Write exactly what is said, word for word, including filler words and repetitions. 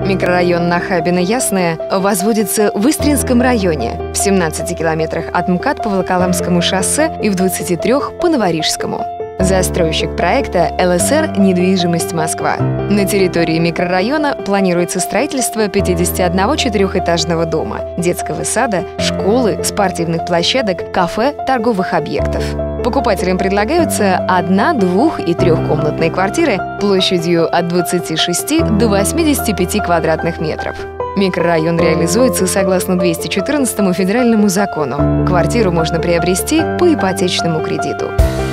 Микрорайон Нахабино-Ясное возводится в Истринском районе, в семнадцати километрах от МКАД по Волоколамскому шоссе и в двадцати трёх по Новорижскому. Застройщик проекта эл эс эр «Недвижимость Москва». На территории микрорайона планируется строительство пятидесяти одного четырехэтажного дома, детского сада, школы, спортивных площадок, кафе, торговых объектов. Покупателям предлагаются одна-, двух- и трехкомнатные квартиры площадью от двадцати шести до восьмидесяти пяти квадратных метров. Микрорайон реализуется согласно двести четырнадцатому федеральному закону. Квартиру можно приобрести по ипотечному кредиту.